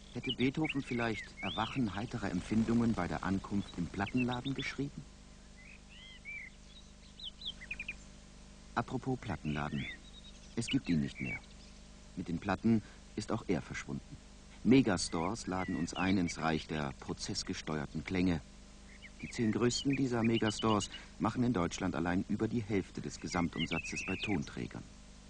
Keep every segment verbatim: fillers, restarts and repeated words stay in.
Hätte Beethoven vielleicht Erwachen heiterer Empfindungen bei der Ankunft im Plattenladen geschrieben? Apropos Plattenladen. Es gibt ihn nicht mehr. Mit den Platten ist auch er verschwunden. Megastores laden uns ein ins Reich der prozessgesteuerten Klänge. Die zehn größten dieser Megastores machen in Deutschland allein über die Hälfte des Gesamtumsatzes bei Tonträgern.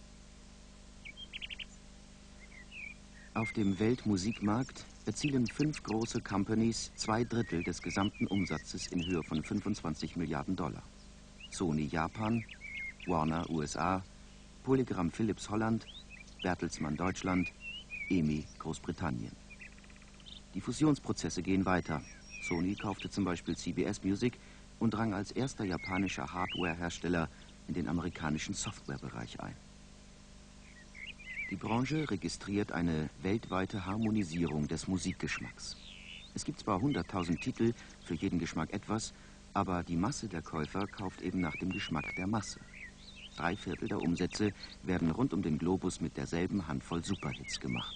Auf dem Weltmusikmarkt erzielen fünf große Companies zwei Drittel des gesamten Umsatzes in Höhe von fünfundzwanzig Milliarden Dollar. Sony Japan, Warner U S A, Polygram Philips Holland, Bertelsmann Deutschland, E M I Großbritannien. Die Fusionsprozesse gehen weiter. Sony kaufte zum Beispiel C B S Music und drang als erster japanischer Hardware-Hersteller in den amerikanischen Softwarebereich ein. Die Branche registriert eine weltweite Harmonisierung des Musikgeschmacks. Es gibt zwar hunderttausend Titel, für jeden Geschmack etwas, aber die Masse der Käufer kauft eben nach dem Geschmack der Masse. Drei Viertel der Umsätze werden rund um den Globus mit derselben Handvoll Superhits gemacht.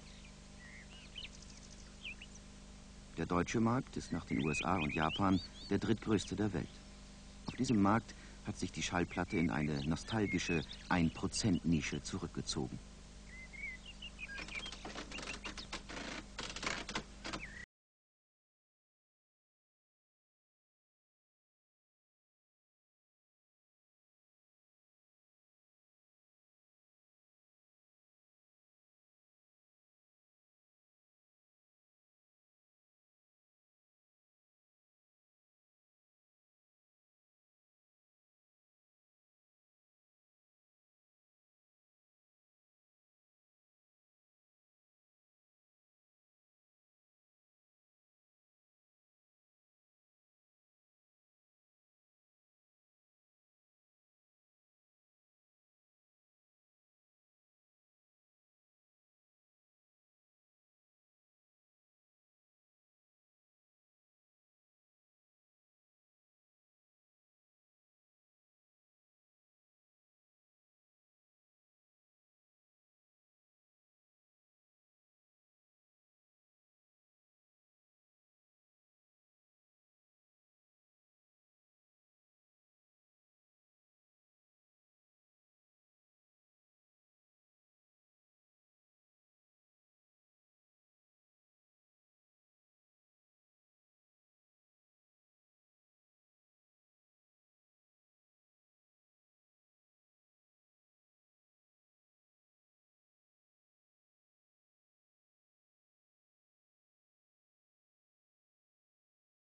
Der deutsche Markt ist nach den U S A und Japan der drittgrößte der Welt. Auf diesem Markt hat sich die Schallplatte in eine nostalgische ein Prozent Nische zurückgezogen.